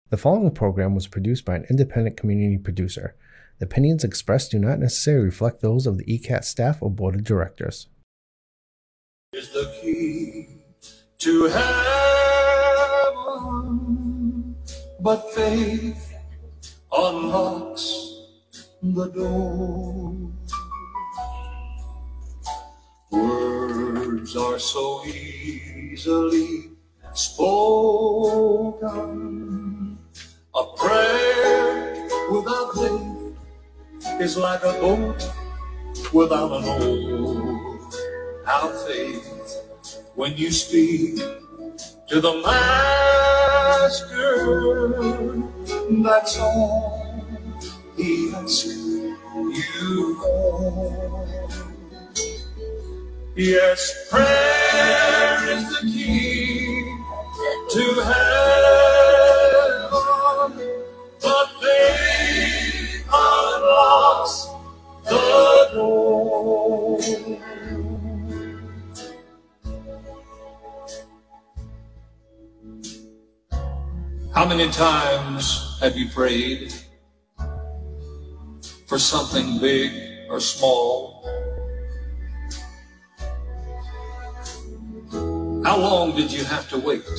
The following program was produced by an independent community producer. The opinions expressed do not necessarily reflect those of the ECAT staff or board of directors. Is the key to heaven, but faith unlocks the door. Words are so easily spoken. A prayer without faith is like a boat without an oar. Have faith when you speak to the Master. That's all he asks you for. Yes, prayer is the key to heaven, but faith unlocks the door. How many times have you prayed for something big or small? How long did you have to wait?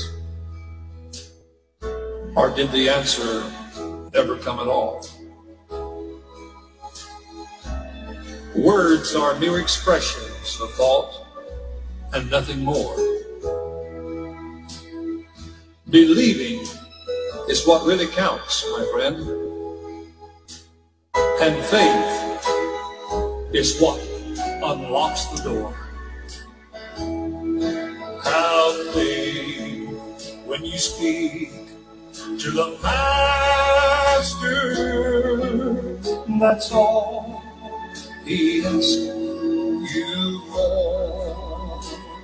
Or did the answer ever come at all? Words are mere expressions of thought and nothing more. Believing is what really counts, my friend. And faith is what unlocks the door. Have faith when you speak to the Master. That's all he asks you for.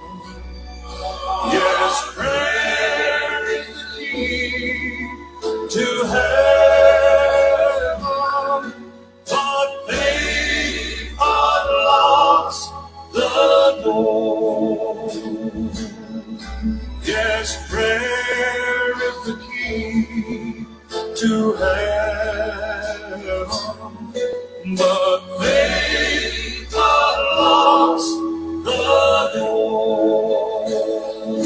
Yes, prayer is the key to heaven, but faith unlocks the door. Yes, prayer is the key to heaven, but faith unlocks the door.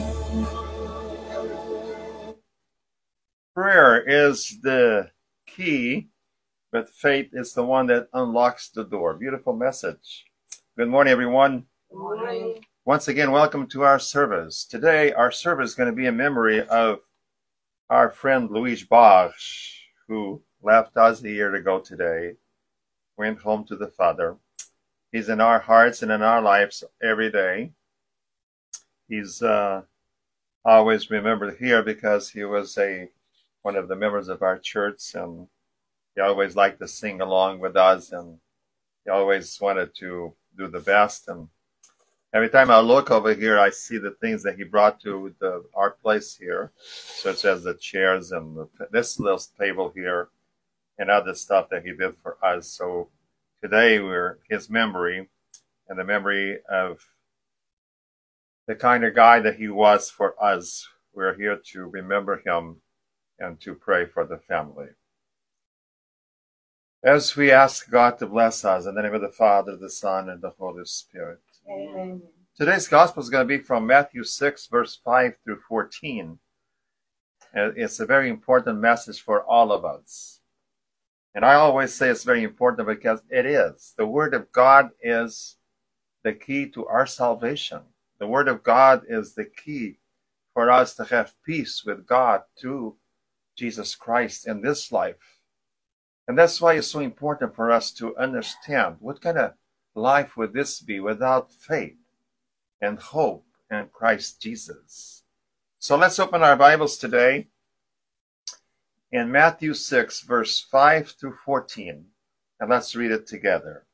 Prayer is the key, but faith is the one that unlocks the door. Beautiful message. Good morning, everyone. Good morning. Once again, welcome to our service. Today, our service is going to be in memory of our friend Luis Bosch, who left us a year ago today, went home to the Father. He's in our hearts and in our lives every day. He's always remembered here because he was one of the members of our church, and he always liked to sing along with us, and he always wanted to do the best. And every time I look over here, I see the things that he brought to our place here, such as the chairs and this little table here and other stuff that he did for us. So today we're his memory and the memory of the kind of guy that he was for us. We're here to remember him and to pray for the family. As we ask God to bless us in the name of the Father, the Son, and the Holy Spirit. Amen. Today's gospel is going to be from Matthew 6, verse 5 through 14. It's a very important message for all of us. And I always say it's very important because it is. The Word of God is the key to our salvation. The Word of God is the key for us to have peace with God through Jesus Christ in this life. And that's why it's so important for us to understand what kind of life would this be without faith and hope in Christ Jesus. So let's open our Bibles today in Matthew 6, verse 5 through 14, and let's read it together.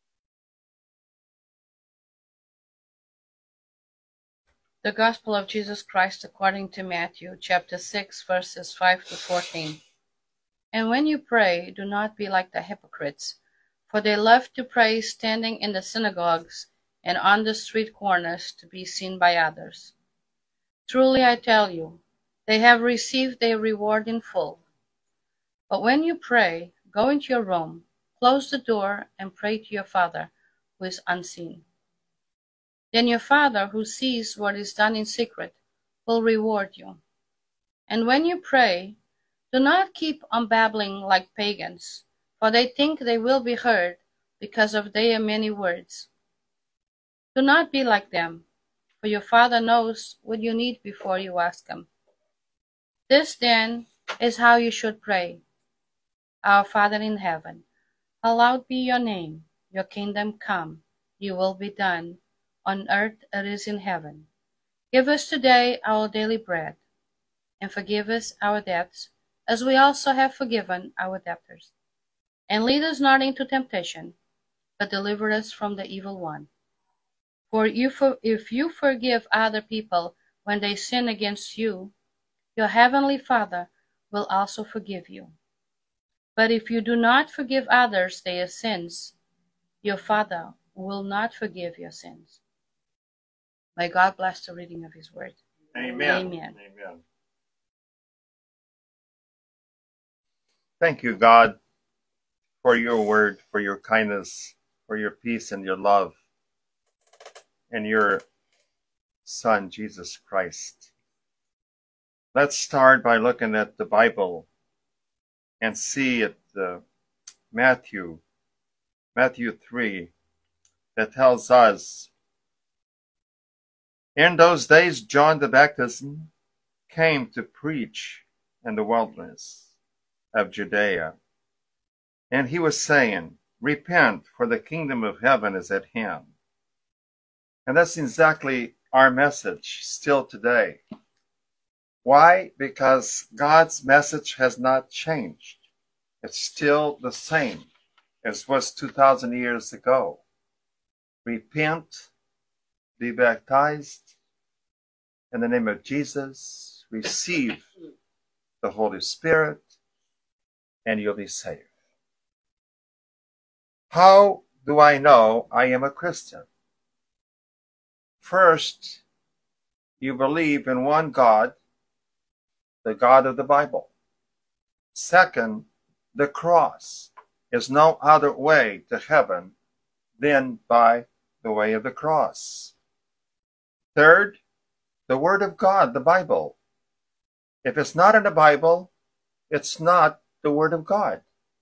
The Gospel of Jesus Christ according to Matthew, chapter 6, verses 5 to 14. And when you pray, do not be like the hypocrites, for they love to pray standing in the synagogues and on the street corners to be seen by others. Truly I tell you, They have received their reward in full. But when you pray, go into your room, close the door, and pray to your Father who is unseen. Then your Father who sees what is done in secret will reward you. And when you pray, do not keep on babbling like pagans, for they think they will be heard because of their many words. Do not be like them, for your Father knows what you need before you ask Him. This, then, is how you should pray. Our Father in heaven, hallowed be your name. Your kingdom come. Your will be done, on earth as it is in heaven. Give us today our daily bread, and forgive us our debts, as we also have forgiven our debtors. And lead us not into temptation, but deliver us from the evil one. For if you forgive other people when they sin against you, your heavenly Father will also forgive you. But if you do not forgive others their sins, your Father will not forgive your sins. May God bless the reading of His word. Amen. Amen. Amen. Thank you, God, for your word, for your kindness, for your peace and your love, and your Son, Jesus Christ. Let's start by looking at the Bible and see at Matthew 3, that tells us, in those days John the Baptist came to preach in the wilderness of Judea, and he was saying, repent, for the kingdom of heaven is at hand. And that's exactly our message still today. Why? Because God's message has not changed. It's still the same as was 2,000 years ago. Repent, be baptized in the name of Jesus, receive the Holy Spirit, and you'll be saved. How do I know I am a Christian? First, you believe in one God, the God of the Bible. Second, the cross is no other way to heaven than by the way of the cross. Third, the Word of God, the Bible. If it's not in the Bible, it's not the Word of God.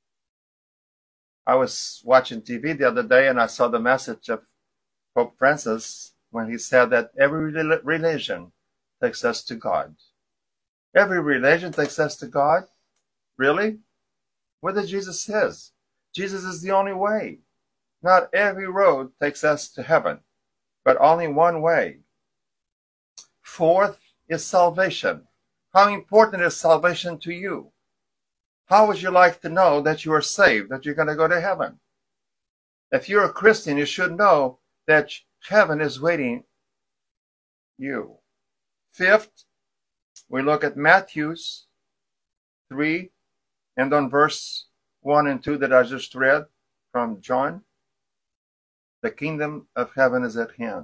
I was watching TV the other day and I saw the message of Pope Francis when he said that every religion takes us to God. Every religion takes us to God? Really? What did Jesus say? Jesus is the only way. Not every road takes us to heaven, but only one way. Fourth is salvation. How important is salvation to you? How would you like to know that you are saved, that you're going to go to heaven? If you're a Christian, you should know that heaven is waiting you. Fifth, we look at Matthew 3 and on verse 1 and 2 that I just read from John. The kingdom of heaven is at hand.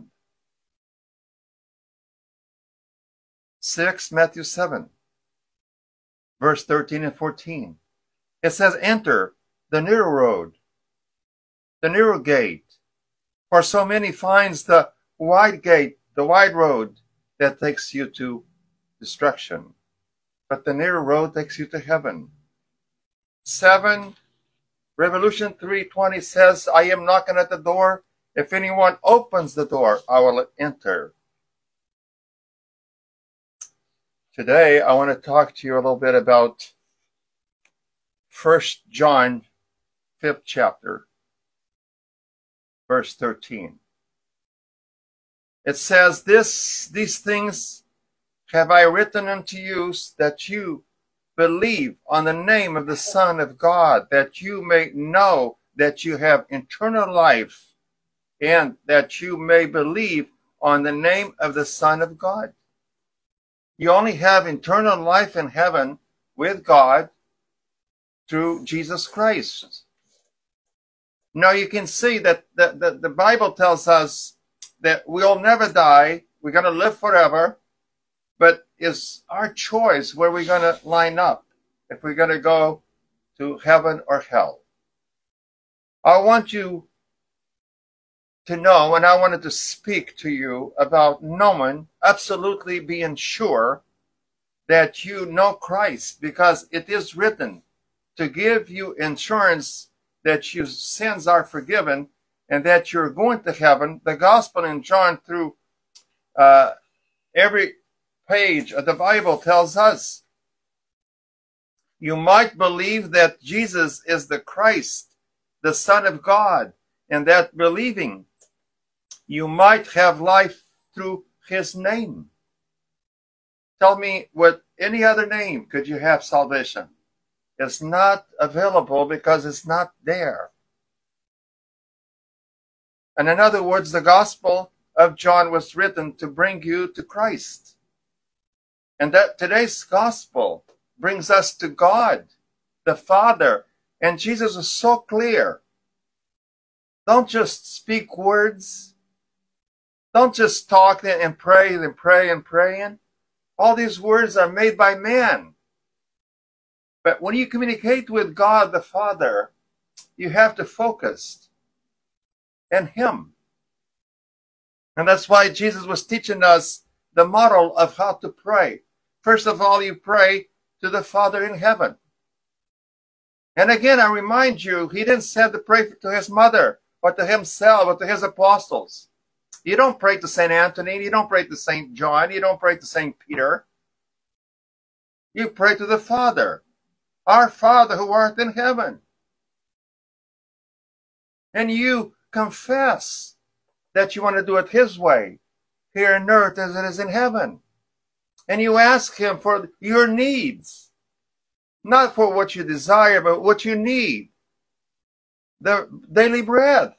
6, Matthew 7, verse 13 and 14. It says, enter the narrow road, the narrow gate, for so many finds the wide gate, the wide road that takes you to destruction. But the narrow road takes you to heaven. 7, Revolution 3:20 says, I am knocking at the door. If anyone opens the door, I will enter. Today, I want to talk to you a little bit about 1 John 5th chapter, verse 13. It says, these things have I written unto you, that you believe on the name of the Son of God, that you may know that you have eternal life, and that you may believe on the name of the Son of God. You only have eternal life in heaven with God through Jesus Christ. Now you can see that the Bible tells us that we'll never die. We're going to live forever. But is our choice where we're going to line up, if we're going to go to heaven or hell. I want you to know, and I wanted to speak to you about knowing, absolutely being sure that you know Christ, because it is written to give you insurance that your sins are forgiven and that you're going to heaven. The gospel in John, through every page of the Bible, tells us you might believe that Jesus is the Christ, the Son of God, and that believing you might have life through his name. Tell me, with any other name could you have salvation? It's not available because it's not there. And in other words, the gospel of John was written to bring you to Christ. And that today's gospel brings us to God, the Father. And Jesus is so clear. Don't just speak words. Don't just talk and pray and pray and pray. All these words are made by man. But when you communicate with God the Father, you have to focus on him. And that's why Jesus was teaching us the model of how to pray. First of all, you pray to the Father in heaven. And again, I remind you, he didn't say to pray to his mother or to himself or to his apostles. You don't pray to St. Anthony. You don't pray to St. John. You don't pray to St. Peter. You pray to the Father. Our Father who art in heaven. And you confess that you want to do it his way, here on earth as it is in heaven. And you ask him for your needs. Not for what you desire, but what you need. The daily bread.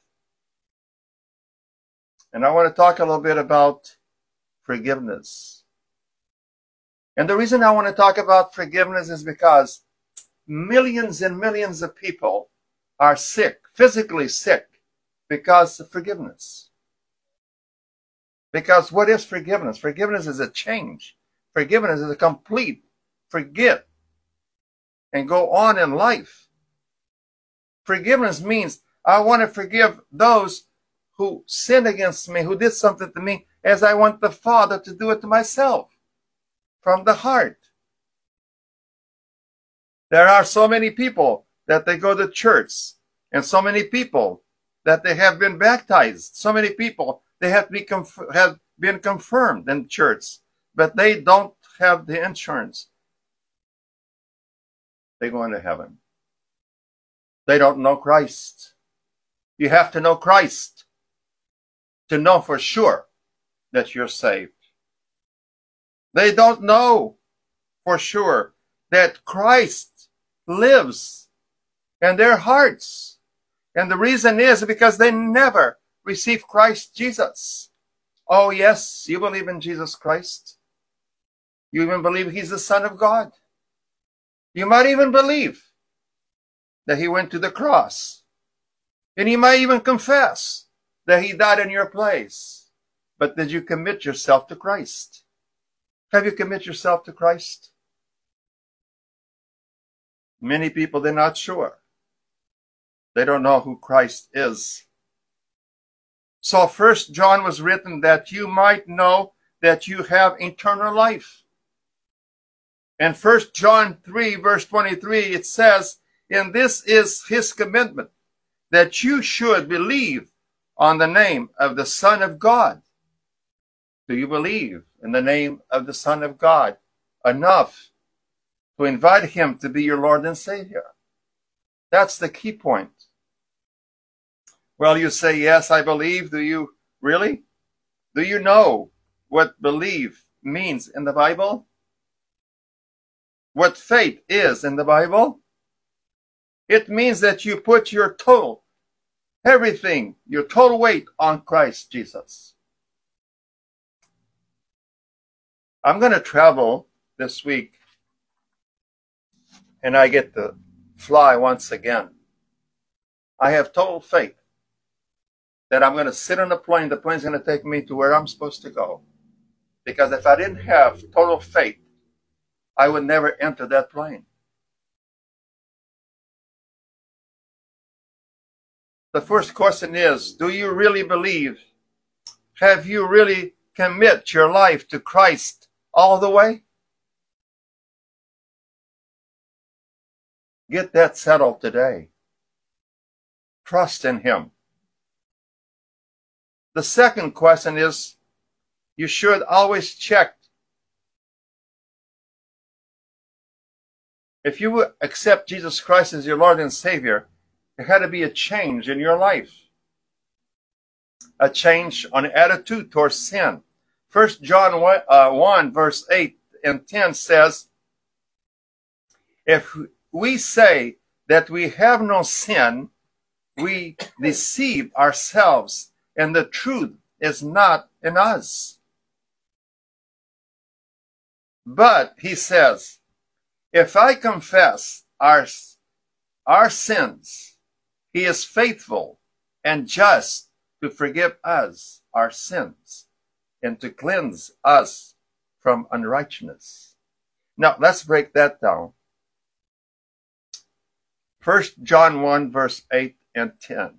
And I want to talk a little bit about forgiveness. And the reason I want to talk about forgiveness is because millions and millions of people are sick, physically sick, because of forgiveness. Because what is forgiveness? Forgiveness is a change. Forgiveness is a complete forget and go on in life. Forgiveness means I want to forgive those who sinned against me, who did something to me, as I want the Father to do it to myself, from the heart. There are so many people that they go to church, and so many people that they have been baptized, so many people they have been confirmed in church, but they don't have the insurance. They go into heaven. They don't know Christ. You have to know Christ to know for sure that you're saved. They don't know for sure that Christ lives in their hearts. And the reason is because they never received Christ Jesus. Oh yes, you believe in Jesus Christ. You even believe he's the Son of God. You might even believe that he went to the cross. And you might even confess that he died in your place. But did you commit yourself to Christ? Have you committed yourself to Christ? Many people, they're not sure. They don't know who Christ is. So 1 John was written that you might know that you have eternal life. In 1 John 3, verse 23, it says, and this is his commitment, that you should believe on the name of the Son of God. Do you believe in the name of the Son of God enough to invite him to be your Lord and Savior? That's the key point. Well, you say, yes, I believe. Do you really? Do you know what believe means in the Bible? What faith is in the Bible? It means that you put your total, everything, your total weight on Christ Jesus. I'm going to travel this week, and I get to fly once again. I have total faith that I'm going to sit on a plane. The plane's going to take me to where I'm supposed to go. Because if I didn't have total faith, I would never enter that plane. The first question is, do you really believe? Have you really commit your life to Christ all the way? Get that settled today. Trust in Him. The second question is, you should always check. If you accept Jesus Christ as your Lord and Savior, there had to be a change in your life. A change on attitude towards sin. 1 John 1 verse 8 and 10 says, if we say that we have no sin, we deceive ourselves, and the truth is not in us. But, he says, if I confess our sins, He is faithful and just to forgive us our sins and to cleanse us from unrighteousness. Now, let's break that down. 1 John 1 verse 8 and 10.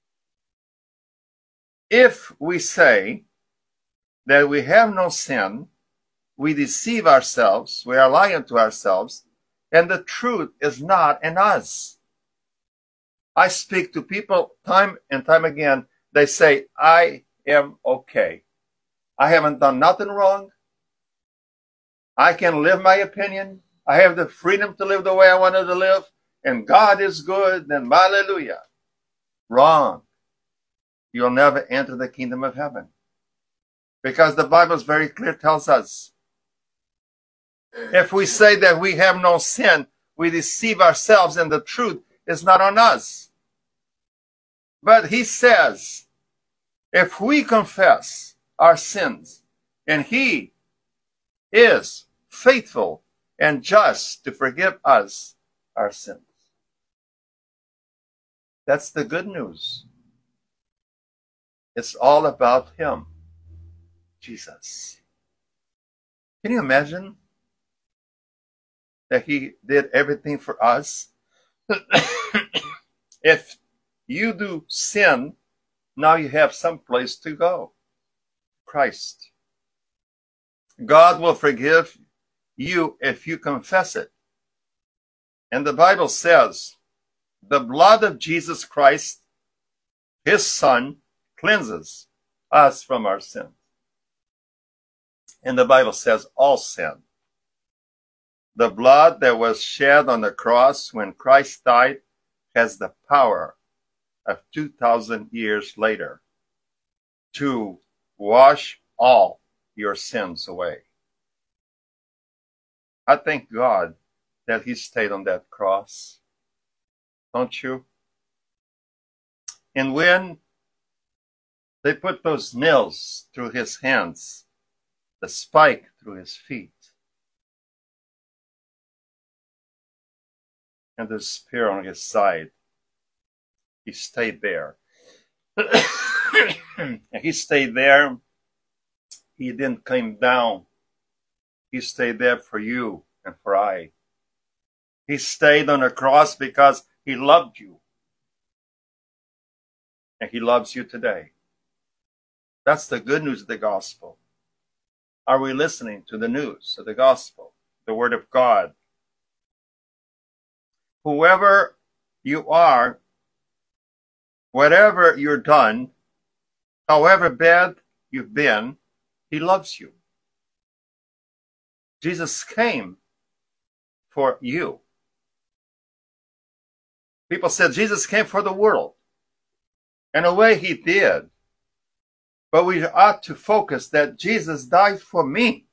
If we say that we have no sin, we deceive ourselves, we are lying to ourselves, and the truth is not in us. I speak to people time and time again. They say, I am okay. I haven't done nothing wrong. I can live my opinion. I have the freedom to live the way I wanted to live. And God is good, and hallelujah. Wrong. You'll never enter the kingdom of heaven. Because the Bible is very clear, tells us, if we say that we have no sin, we deceive ourselves, and the truth is not on us. But he says, if we confess our sins, and He is faithful and just to forgive us our sins. That's the good news. It's all about Him, Jesus. Can you imagine that He did everything for us? If you do sin, now you have some place to go. Christ. God will forgive you if you confess it. And the Bible says, the blood of Jesus Christ, His Son, cleanses us from our sins. And the Bible says all sin. The blood that was shed on the cross when Christ died has the power of 2,000 years later to wash all your sins away. I thank God that He stayed on that cross. Don't you? And when they put those nails through His hands, the spike through His feet, and the spear on His side, He stayed there. He stayed there. He didn't come down. He stayed there for you and for I. He stayed on the cross because He loved you. And He loves you today. That's the good news of the gospel. Are we listening to the news of the gospel, the word of God? Whoever you are, whatever you're done, however bad you've been, He loves you. Jesus came for you. People said Jesus came for the world. In a way, He did. But we ought to focus that Jesus died for me.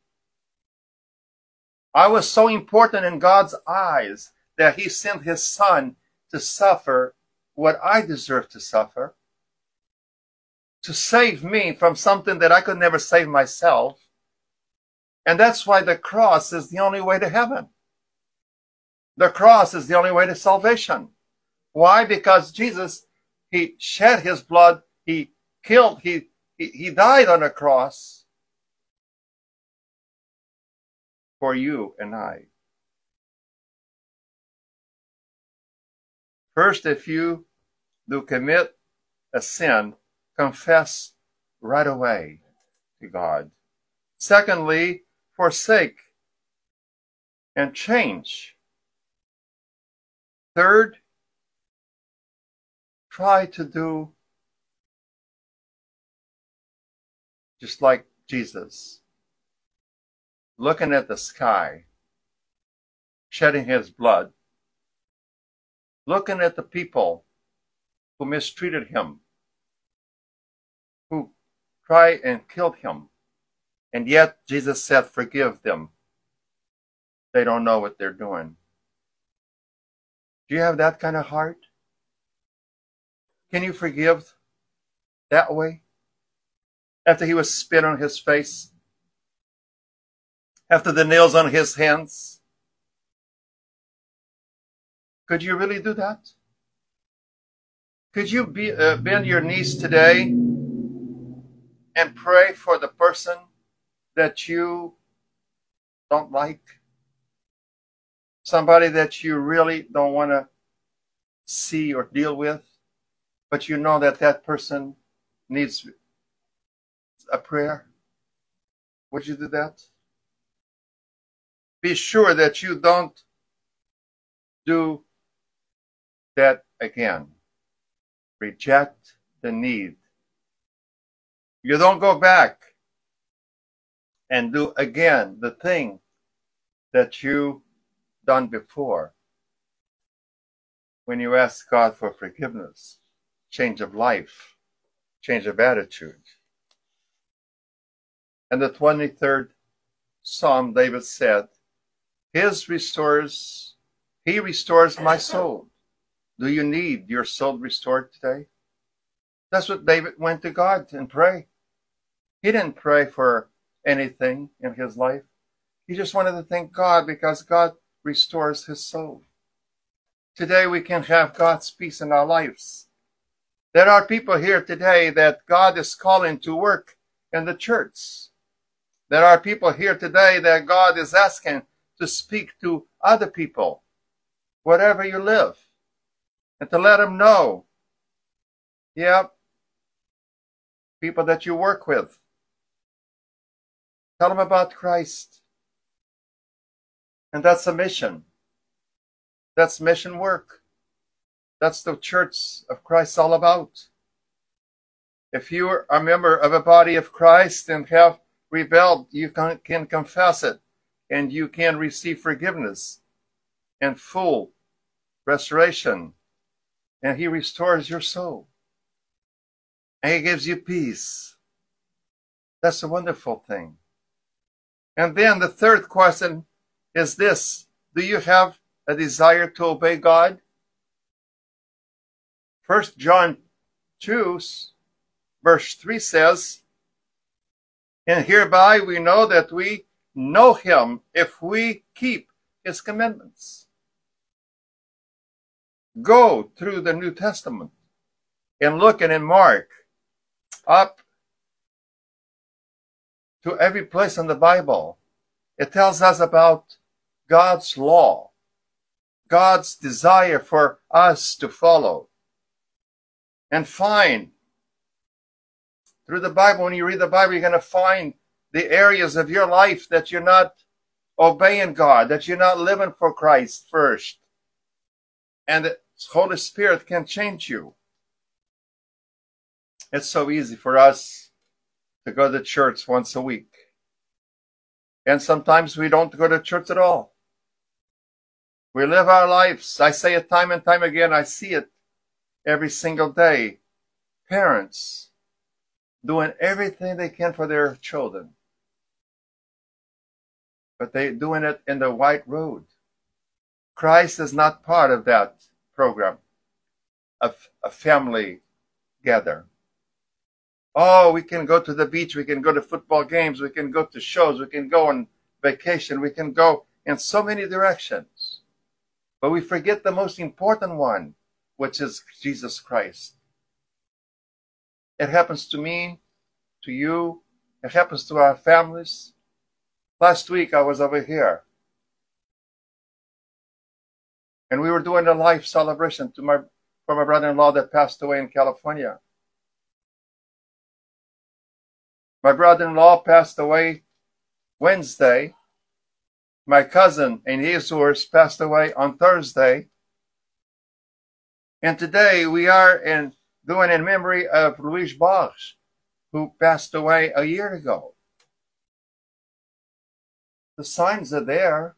I was so important in God's eyes that He sent His Son to suffer what I deserve to suffer, to save me from something that I could never save myself. And that's why the cross is the only way to heaven. The cross is the only way to salvation. Why? Because Jesus, He shed His blood, He killed, He died on the cross for you and I. First, if you do commit a sin, confess right away to God. Secondly, forsake and change. Third, try to do just like Jesus, looking at the sky, shedding his blood, looking at the people who mistreated him, who tried and killed him. And yet Jesus said, forgive them. They don't know what they're doing. Do you have that kind of heart? Can you forgive that way? After he was spit on his face? After the nails on his hands? Could you really do that? Could you bend your knees today and pray for the person that you don't like? Somebody that you really don't want to see or deal with, but you know that that person needs a prayer? Would you do that? Be sure that you don't do that again. Reject the need. You don't go back and do again the thing that you done before. When you ask God for forgiveness, change of life, change of attitude. And the 23rd Psalm, David said, He restores my soul. Do you need your soul restored today? That's what David went to God and prayed. He didn't pray for anything in his life. He just wanted to thank God because God restores his soul. Today we can have God's peace in our lives. There are people here today that God is calling to work in the church. There are people here today that God is asking to speak to other people, wherever you live, and to let them know, people that you work with, tell them about Christ. And that's a mission. That's mission work. That's the Church of Christ all about. If you are a member of a body of Christ and have rebelled, you can confess it, and you can receive forgiveness and full restoration. And He restores your soul. And He gives you peace. That's a wonderful thing. And then the third question is this: do you have a desire to obey God? 1 John 2, verse 3 says, and hereby we know that we know Him if we keep His commandments. Go through the New Testament and look and in Mark up to every place in the Bible. It tells us about God's law, God's desire for us to follow and find. Through the Bible, when you read the Bible, you're going to find the areas of your life that you're not obeying God, that you're not living for Christ first. And the Holy Spirit can change you. It's so easy for us to go to church once a week. And sometimes we don't go to church at all. We live our lives. I say it time and time again. I see it every single day. Parents doing everything they can for their children. But they're doing it in the white road. Christ is not part of that program of a family gather. Oh, we can go to the beach, we can go to football games, we can go to shows, we can go on vacation, we can go in so many directions. But we forget the most important one, which is Jesus Christ. It happens to me, to you, it happens to our families. Last week I was over here, and we were doing a life celebration for my brother-in-law that passed away in California. My brother-in-law passed away Wednesday. My cousin and Jesus passed away on Thursday. And today we are doing in memory of Luis Bach, who passed away a year ago. The signs are there.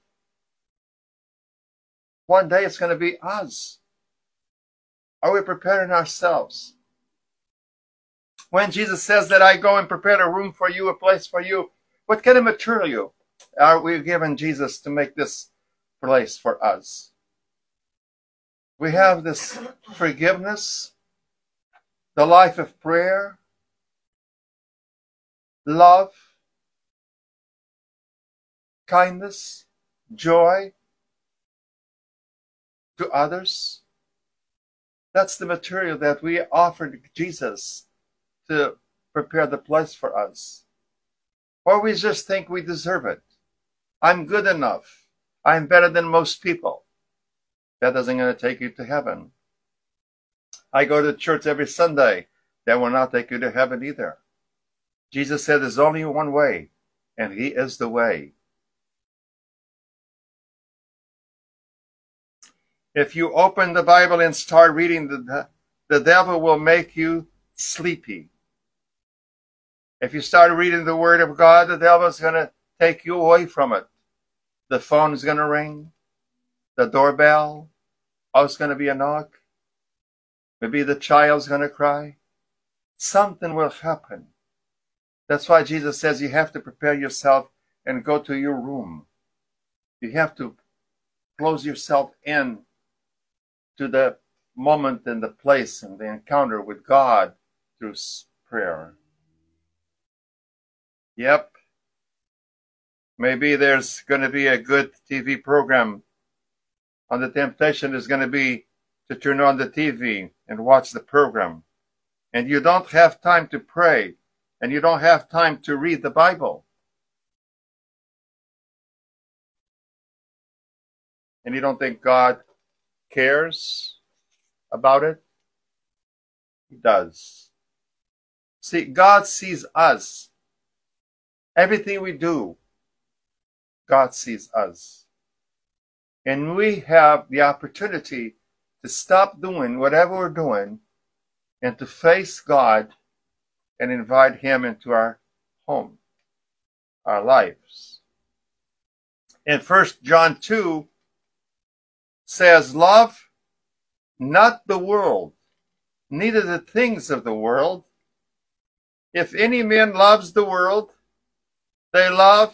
One day it's going to be us. Are we preparing ourselves? When Jesus says that I go and prepare a room for you, a place for you, what kind of material are we giving Jesus to make this place for us? We have this forgiveness, the life of prayer, love, kindness, joy to others. That's the material that we offered Jesus to prepare the place for us. Or we just think we deserve it. I'm good enough. I'm better than most people. That doesn't going to take you to heaven. I go to church every Sunday. That will not take you to heaven either. Jesus said there's only one way, and He is the way. If you open the Bible and start reading, the devil will make you sleepy. If you start reading the Word of God, the devil is going to take you away from it. The phone is going to ring. The doorbell. Oh, it's going to be a knock. Maybe the child's going to cry. Something will happen. That's why Jesus says you have to prepare yourself and go to your room. You have to close yourself in to the moment and the place and the encounter with God through prayer. Yep. Maybe there's going to be a good TV program. On the temptation is going to be to turn on the TV and watch the program. And you don't have time to pray. And you don't have time to read the Bible. And you don't think God cares about it? He does. See, God sees us. Everything we do, God sees us. And we have the opportunity to stop doing whatever we're doing and to face God and invite Him into our home, our lives. In 1 John 2 says, love not the world, neither the things of the world. If any man loves the world, the love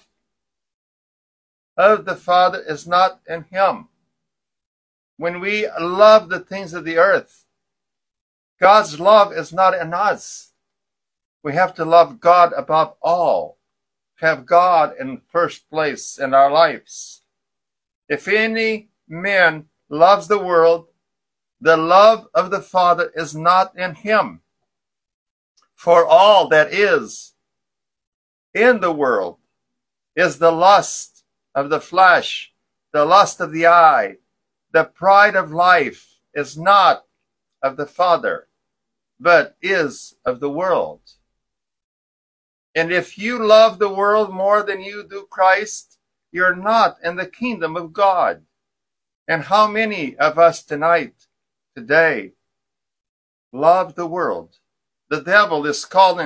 of the Father is not in him. When we love the things of the earth, God's love is not in us. We have to love God above all. Have God in first place in our lives. If any man loves the world, the love of the Father is not in him. For all that is in the world is the lust of the flesh, the lust of the eye, the pride of life is not of the Father, but is of the world. And if you love the world more than you do Christ, you're not in the kingdom of God. And how many of us today, love the world? The devil is called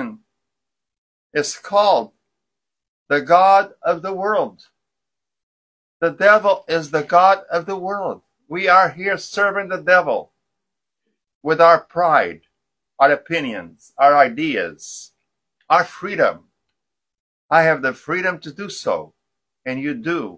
the God of the world. The devil is the God of the world. We are here serving the devil with our pride, our opinions, our ideas, our freedom. I have the freedom to do so, and you do.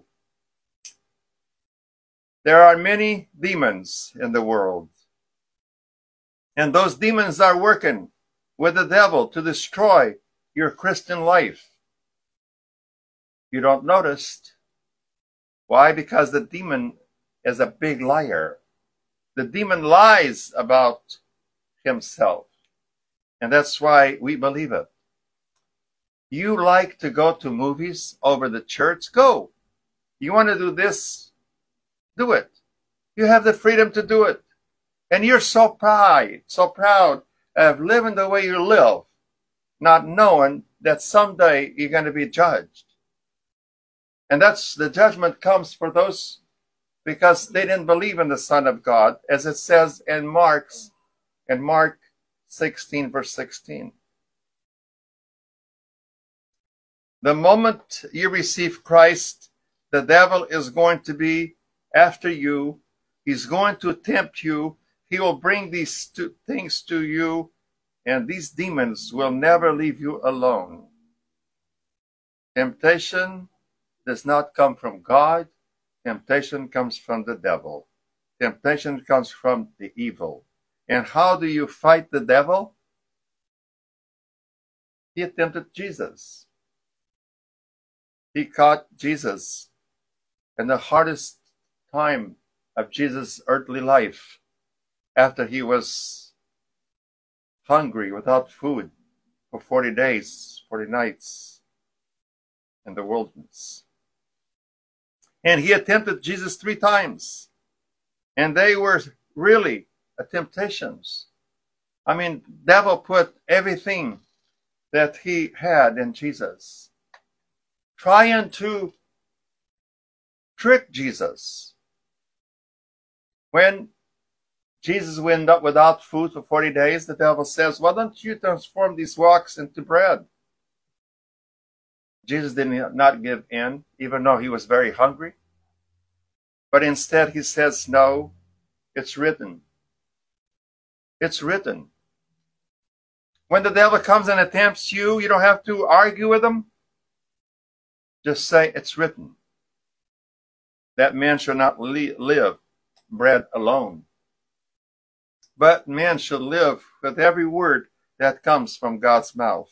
There are many demons in the world, and those demons are working with the devil to destroy your Christian life. You don't notice. Why? Because the demon is a big liar. The demon lies about himself. And that's why we believe it. You like to go to movies over the church? Go. You want to do this? Do it. You have the freedom to do it. And you're so proud of living the way you live, not knowing that someday you're going to be judged. And that's the judgment comes for those because they didn't believe in the Son of God, as it says in Mark 16, verse 16. The moment you receive Christ, the devil is going to be after you. He's going to tempt you. He will bring these things to you, and these demons will never leave you alone. Temptation does not come from God. Temptation comes from the devil. Temptation comes from the evil. And how do you fight the devil? He tempted Jesus. He caught Jesus in the hardest time of Jesus' earthly life, after he was hungry without food for 40 days, 40 nights in the wilderness. And he attempted Jesus 3 times. And they were really temptations. I mean, devil put everything that he had in Jesus, trying to trick Jesus. When Jesus went up without food for 40 days, the devil says, why don't you transform these rocks into bread? Jesus did not give in, even though he was very hungry. But instead he says, no, it's written. It's written. When the devil comes and tempts you, you don't have to argue with him. Just say, it's written. That man shall not live bread alone, but man shall live with every word that comes from God's mouth.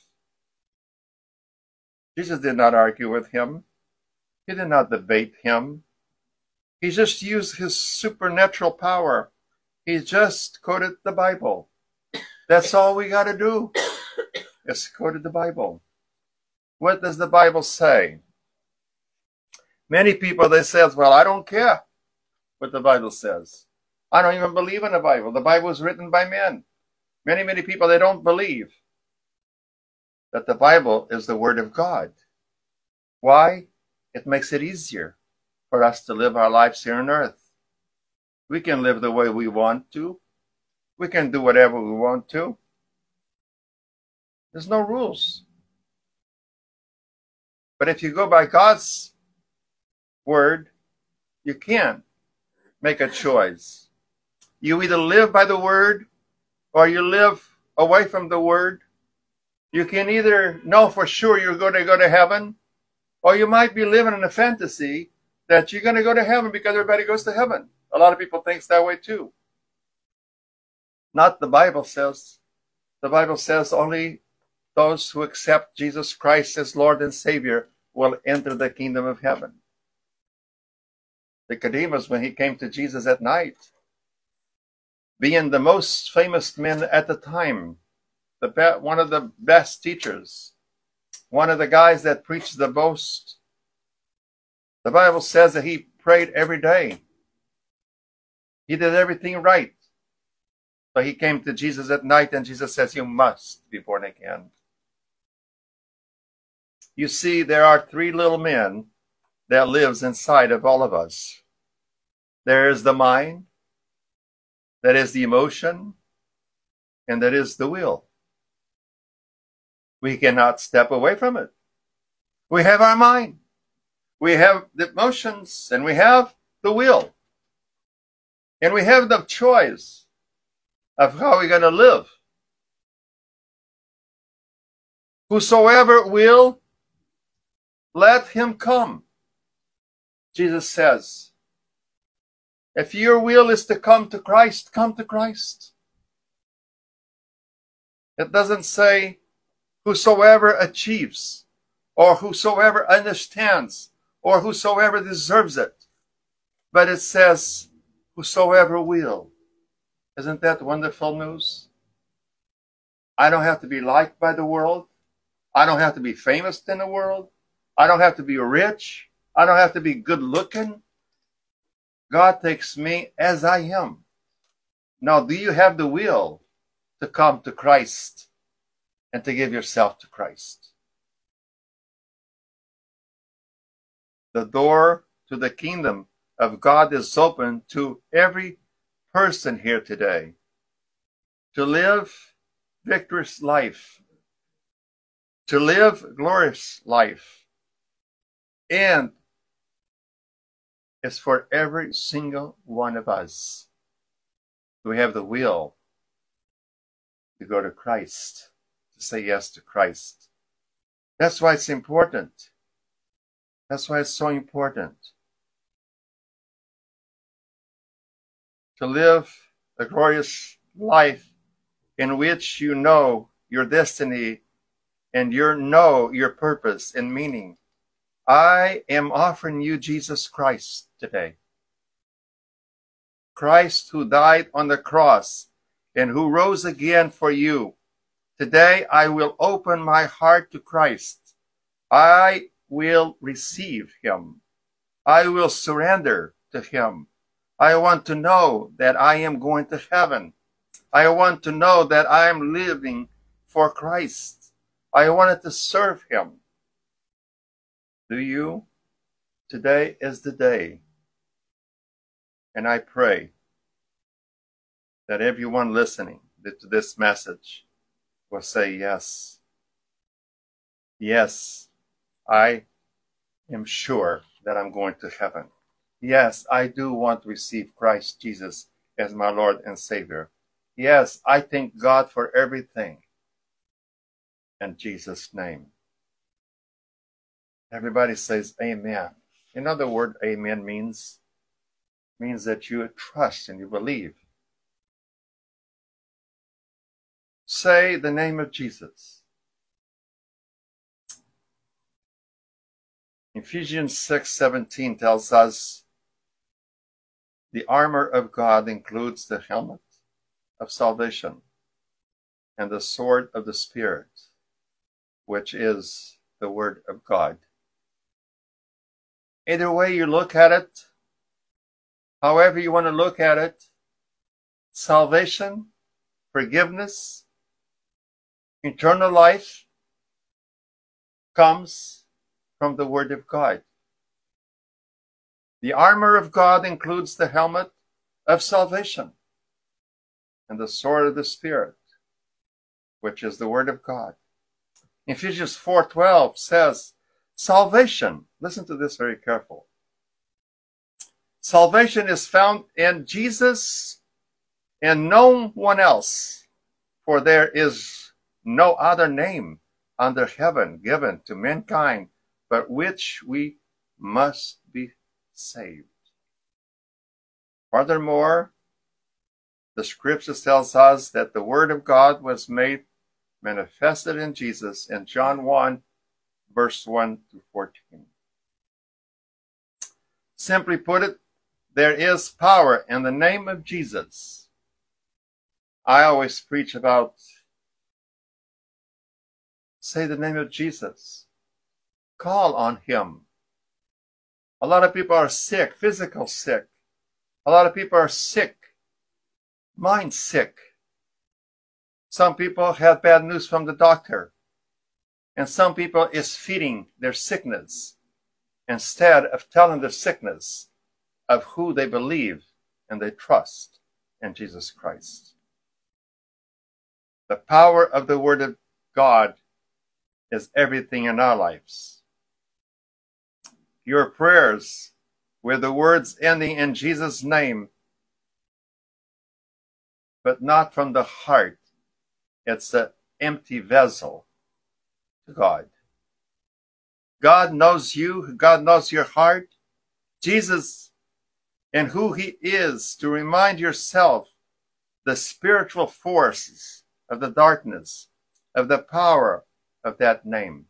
Jesus did not argue with him. He did not debate him. He just used his supernatural power. He just quoted the Bible. That's all we got to do, is quote the Bible. What does the Bible say? Many people, they say, well, I don't care what the Bible says. I don't even believe in the Bible. The Bible is written by men. Many people, they don't believe that the Bible is the Word of God. Why? It makes it easier for us to live our lives here on earth. We can live the way we want to. We can do whatever we want to. There's no rules. But if you go by God's Word, you can make a choice. You either live by the Word or you live away from the Word. You can either know for sure you're going to go to heaven, or you might be living in a fantasy that you're going to go to heaven because everybody goes to heaven. A lot of people think that way too. Not the Bible says. The Bible says only those who accept Jesus Christ as Lord and Savior will enter the kingdom of heaven. Nicodemus, when he came to Jesus at night, being the most famous man at the time, one of the best teachers, one of the guys that preached the most, the Bible says that he prayed every day. He did everything right. So he came to Jesus at night, and Jesus says, you must be born again. You see, there are 3 little men that lives inside of all of us. There is the mind, that is the emotion, and that is the will. We cannot step away from it. We have our mind, we have the emotions, and we have the will. And we have the choice of how we're going to live. Whosoever will, let him come. Jesus says, if your will is to come to Christ, come to Christ. It doesn't say whosoever achieves, or whosoever understands, or whosoever deserves it. But it says whosoever will. Isn't that wonderful news? I don't have to be liked by the world. I don't have to be famous in the world. I don't have to be rich. I don't have to be good looking. God takes me as I am. Now, do you have the will to come to Christ and to give yourself to Christ? The door to the kingdom of God is open to every person here today to live victorious life, to live glorious life. And it's for every single one of us. We have the will to go to Christ, to say yes to Christ. That's why it's important. That's why it's so important to live a glorious life in which you know your destiny and you know your purpose and meaning. I am offering you Jesus Christ today. Christ who died on the cross and who rose again for you. Today I will open my heart to Christ. I will receive him. I will surrender to him. I want to know that I am going to heaven. I want to know that I am living for Christ. I wanted to serve him. Do you? Today is the day. And I pray that everyone listening to this message will say yes. Yes, I am sure that I'm going to heaven. Yes, I do want to receive Christ Jesus as my Lord and Savior. Yes, I thank God for everything. In Jesus' name. Everybody says amen. In other words, amen means that you trust and you believe. Say the name of Jesus. Ephesians 6:17 tells us the armor of God includes the helmet of salvation and the sword of the Spirit, which is the Word of God. Either way you look at it, however you want to look at it, salvation, forgiveness, eternal life comes from the Word of God. The armor of God includes the helmet of salvation and the sword of the Spirit, which is the Word of God. Ephesians 4:12 says, salvation, listen to this very careful. Salvation is found in Jesus and no one else, for there is no other name under heaven given to mankind but which we must be saved. Furthermore, the scripture tells us that the Word of God was made manifested in Jesus in John 1, verse 1 to 14. Simply put it, there is power in the name of Jesus. I always preach about, say the name of Jesus. Call on him. A lot of people are sick, physical sick. A lot of people are sick, mind sick. Some people have bad news from the doctor. And some people is feeding their sickness instead of telling their sickness of who they believe and they trust in Jesus Christ. The power of the Word of God is everything in our lives. Your prayers with the words ending in Jesus' name, but not from the heart. It's an empty vessel to God. God knows you. God knows your heart. Jesus and who he is, to remind yourself the spiritual forces of the darkness, of the power of that name.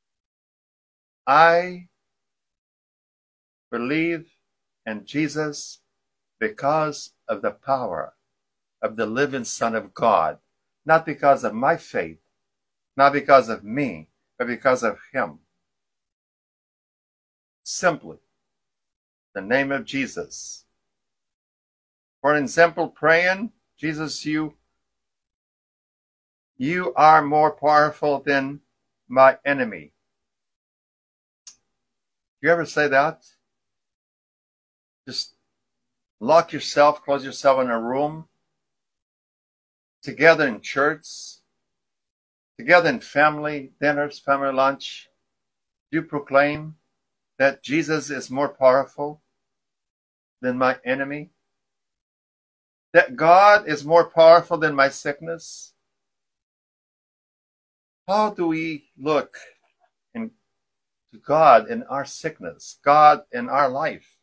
I believe in Jesus because of the power of the living Son of God, not because of my faith, not because of me, but because of him. Simply, the name of Jesus. For in simple praying, Jesus, you are more powerful than my enemy. You ever say that? Just lock yourself, close yourself in a room, together in church, together in family dinners, family lunch. Do you proclaim that Jesus is more powerful than my enemy? That God is more powerful than my sickness? How do we look to God in our sickness, God in our life?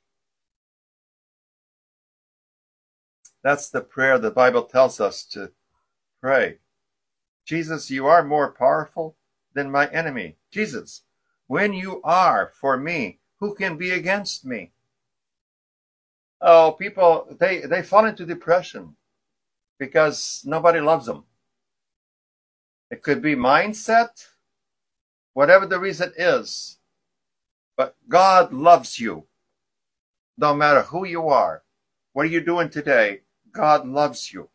That's the prayer the Bible tells us to pray. Jesus, you are more powerful than my enemy. Jesus, when you are for me, who can be against me? Oh, people, they fall into depression because nobody loves them. It could be mindset, whatever the reason is. But God loves you. No matter who you are, what are you doing today? God loves you.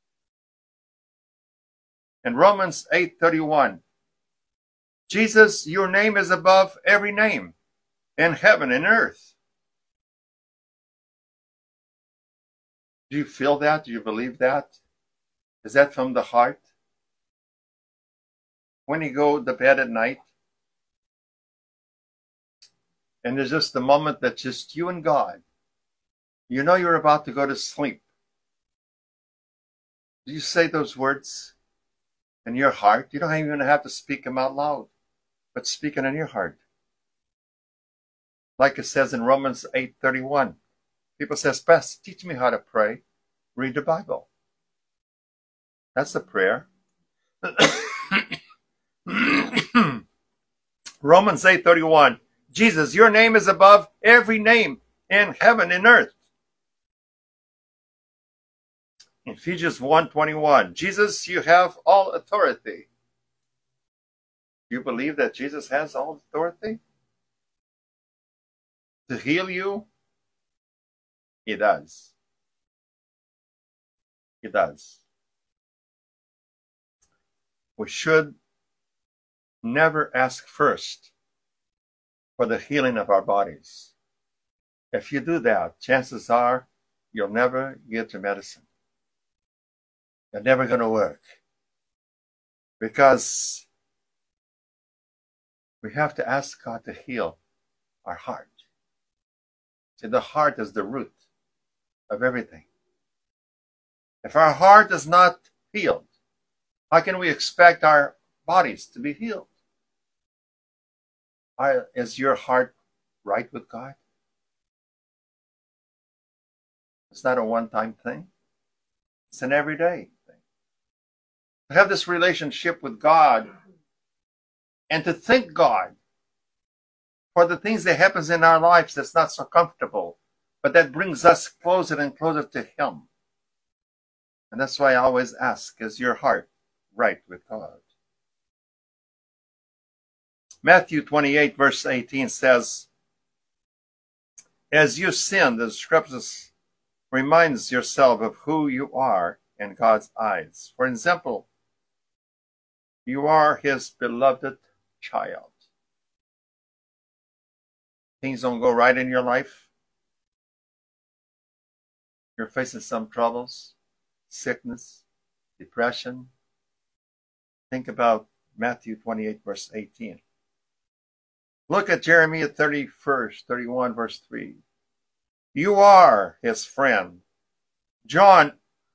In Romans 8:31, Jesus, your name is above every name in heaven and earth. Do you feel that? Do you believe that? Is that from the heart? When you go to bed at night, and there's just the moment that's just you and God, you know you're about to go to sleep. Do you say those words in your heart? You don't even have to speak them out loud, but speak it in your heart. Like it says in Romans 8:31, people say, Pastor, teach me how to pray. Read the Bible. That's the prayer. Romans 8:31, Jesus, your name is above every name in heaven and earth. Ephesians 1:21, Jesus, you have all authority. You believe that Jesus has all authority to heal you? He does. He does. We should never ask first for the healing of our bodies. If you do that, chances are you'll never get your medicine. They're never going to work. Because we have to ask God to heal our heart. See, the heart is the root of everything. If our heart is not healed, how can we expect our bodies to be healed? Is your heart right with God? It's not a one-time thing. It's an everyday thing. To have this relationship with God and to thank God for the things that happens in our lives that's not so comfortable, but that brings us closer and closer to Him. And that's why I always ask, is your heart right with God? Matthew 28 verse 18 says, as you sin, the scriptures reminds yourself of who you are in God's eyes. For example, you are His beloved child. Things don't go right in your life. You're facing some troubles, sickness, depression. Think about Matthew 28 verse 18. Look at Jeremiah 31 verse 3. You are His friend. John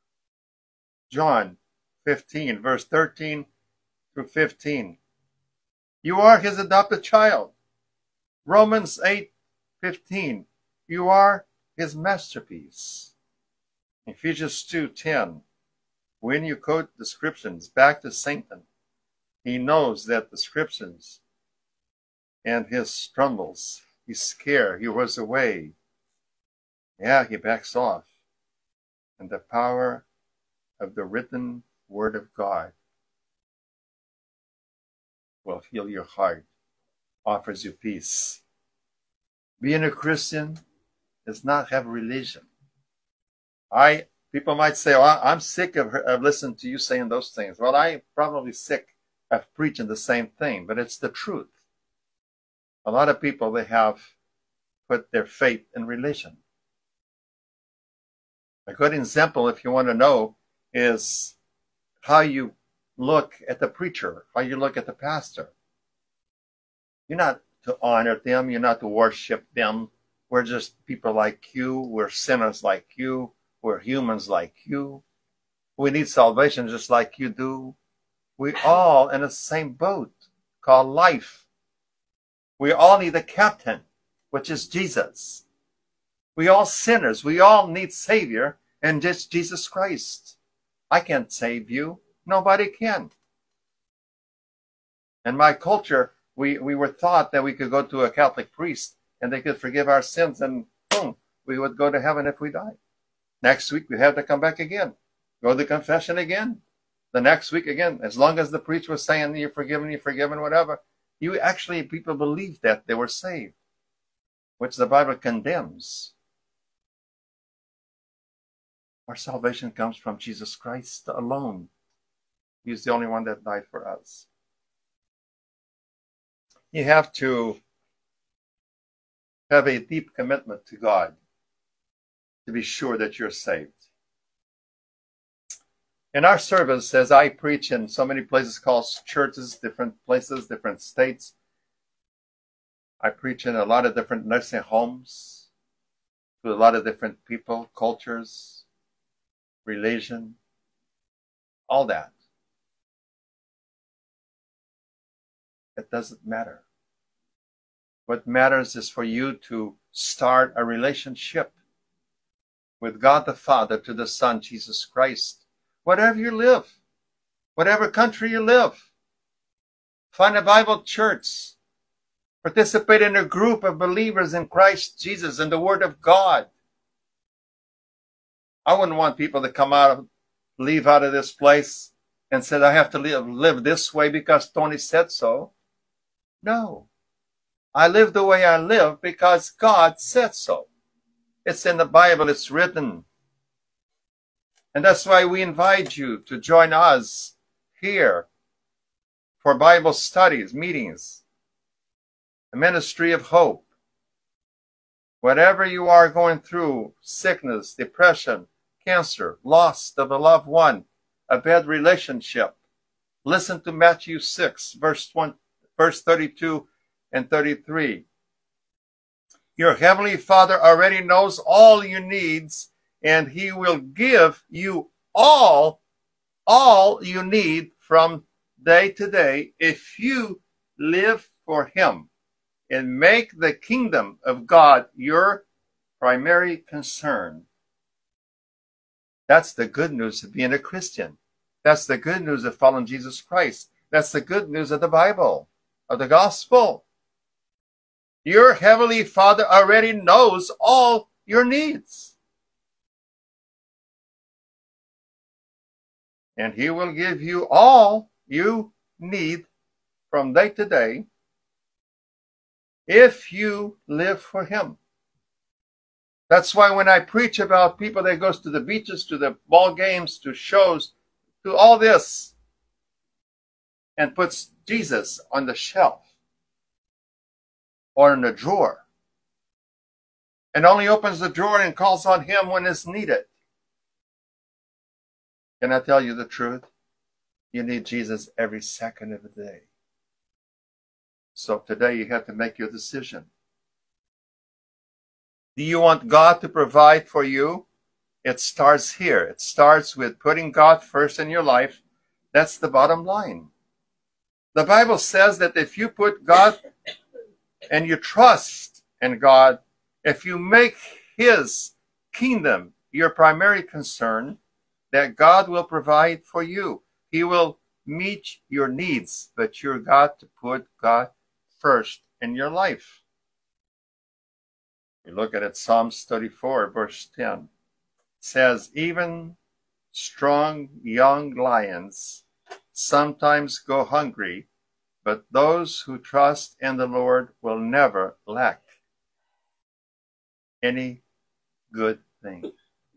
15 verse 13 through 15. You are His adopted child. Romans 8:15. You are His masterpiece. Ephesians 2:10. When you quote the scriptures back to Satan, he knows that the scriptures and his stumbles, he's scared, he was away. Yeah, he backs off. And the power of the written word of God will heal your heart, offers you peace. Being a Christian is not have religion. People might say, well, I'm sick of listening to you saying those things. Well, I'm probably sick of preaching the same thing, but it's the truth. A lot of people, they have put their faith in religion. A good example, if you want to know, is how you look at the preacher, how you look at the pastor. You're not to honor them. You're not to worship them. We're just people like you. We're sinners like you. We're humans like you. We need salvation just like you do. We all in the same boat called life. We all need a captain, which is Jesus. We all sinners. We all need Savior, and just Jesus Christ. I can't save you. Nobody can. In my culture, we were taught that we could go to a Catholic priest and they could forgive our sins, and boom, we would go to heaven if we died. Next week, we have to come back again. Go to confession again. The next week again. As long as the preacher was saying you're forgiven, whatever. People believed that they were saved, which the Bible condemns. Our salvation comes from Jesus Christ alone. He's the only one that died for us. You have to have a deep commitment to God to be sure that you're saved. In our service, as I preach in so many places called churches, different places, different states, I preach in a lot of different nursing homes, to a lot of different people, cultures, religion, all that. It doesn't matter. What matters is for you to start a relationship with God the Father, to the Son, Jesus Christ. Wherever you live, whatever country you live, find a Bible church. Participate in a group of believers in Christ Jesus and the Word of God. I wouldn't want people to leave out of this place and say, I have to live this way because Tony said so. No. I live the way I live because God said so. It's in the Bible, it's written. And that's why we invite you to join us here for Bible studies, meetings, a ministry of hope. Whatever you are going through, sickness, depression, cancer, loss of a loved one, a bad relationship, listen to Matthew 6, verse 32 and 33. Your Heavenly Father already knows all your needs, and He will give you all you need from day to day if you live for Him and make the kingdom of God your primary concern. That's the good news of being a Christian. That's the good news of following Jesus Christ. That's the good news of the Bible, of the gospel. Your Heavenly Father already knows all your needs. And He will give you all you need from day to day if you live for Him. That's why when I preach about people that goes to the beaches, to the ball games, to shows, to all this, and puts Jesus on the shelf or in a drawer, and only opens the drawer and calls on Him when it's needed. Can I tell you the truth? You need Jesus every second of the day. So today you have to make your decision. Do you want God to provide for you? It starts here. It starts with putting God first in your life. That's the bottom line. The Bible says that if you put God and you trust in God, if you make His kingdom your primary concern, that God will provide for you. He will meet your needs, but you've got to put God first in your life. You look at it, Psalms 34, verse 10. It says, even strong young lions sometimes go hungry but those who trust in the Lord will never lack any good thing.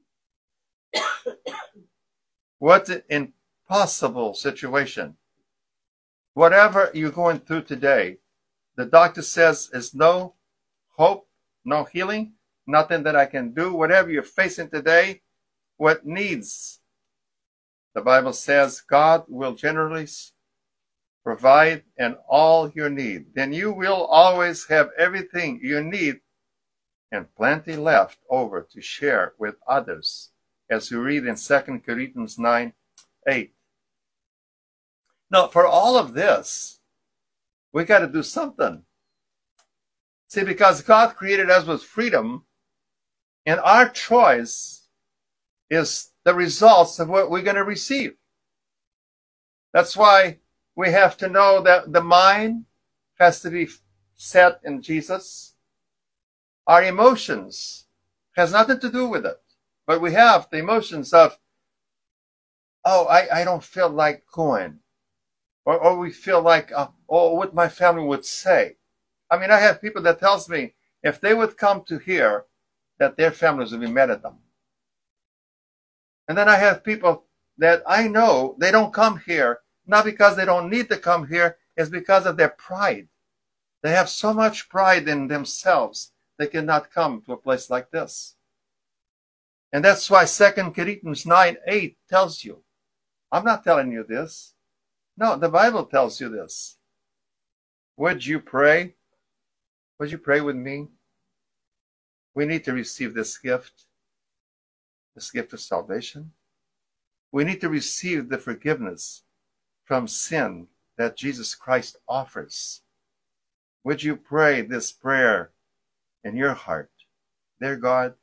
What an impossible situation. Whatever you're going through today, the doctor says there's no hope, no healing, nothing that I can do. Whatever you're facing today, what needs, the Bible says God will generally provide in all your need. Then you will always have everything you need and plenty left over to share with others, as we read in 2 Corinthians 9:8. Now, for all of this, we got to do something. See, because God created us with freedom, and our choice is the results of what we're going to receive. That's why we have to know that the mind has to be set in Jesus. Our emotions has nothing to do with it. But we have the emotions of, oh, I don't feel like going. Or we feel like, oh, what my family would say. I mean, I have people that tells me if they would come to here, that their families would be mad at them. And then I have people that I know, they don't come here, not because they don't need to come here, it's because of their pride. They have so much pride in themselves, they cannot come to a place like this. And that's why 2 Corinthians 9:8 tells you. I'm not telling you this. No, the Bible tells you this. Would you pray? Would you pray with me? We need to receive this gift of salvation. We need to receive the forgiveness from sin that Jesus Christ offers. Would you pray this prayer in your heart? Dear God,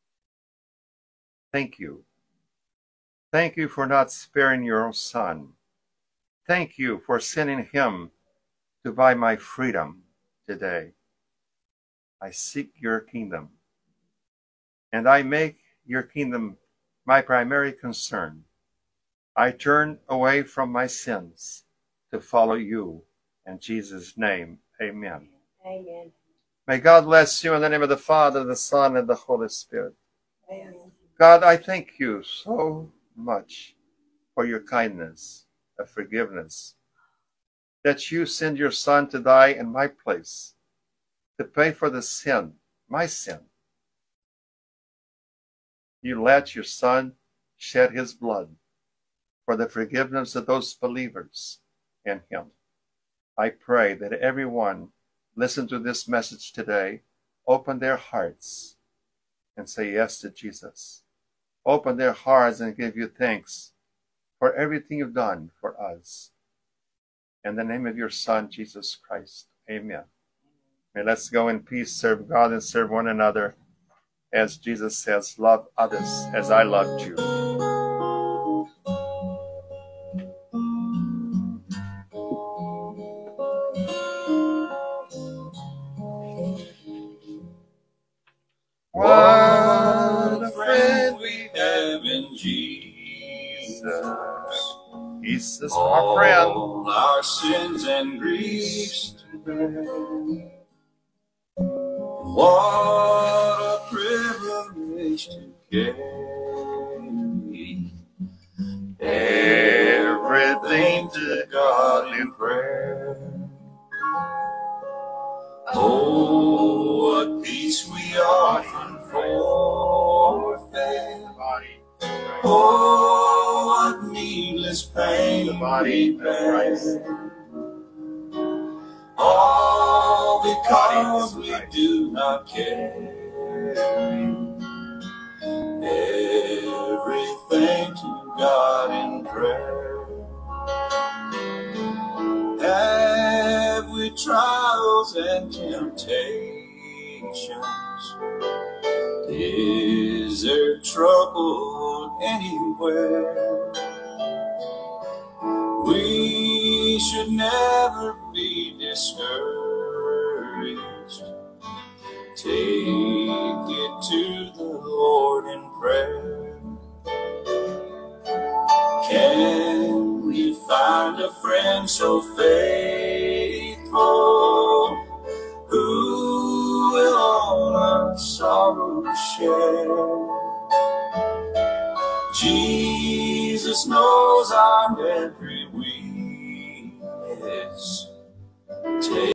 thank you. Thank you for not sparing your own Son. Thank you for sending him to buy my freedom today. I seek your kingdom, and I make your kingdom my primary concern. I turn away from my sins to follow you. In Jesus' name, amen. Amen. May God bless you in the name of the Father, the Son, and the Holy Spirit. Amen. God, I thank you so much for your kindness of forgiveness, that you send your Son to die in my place, to pay for the sin, my sin. You let your Son shed his blood for the forgiveness of those believers in him. I pray that everyone listen to this message today, open their hearts and say yes to Jesus. Open their hearts and give you thanks for everything you've done for us. In the name of your Son, Jesus Christ. Amen. May let's go in peace, serve God and serve one another. As Jesus says, love others as I loved you. What a friend we have in Jesus. He's our friend. All our sins and griefs to bear. What a privilege to carry everything to God in prayer. Oh, what peace we often forfeit. Oh, what needless pain we bear. All because we do not carry everything to God in prayer. Have we trials and temptations? Is there trouble anywhere? We should never be discouraged. Take it to the Lord in prayer. Can we find a friend so faithful Jesus knows our every weakness. Take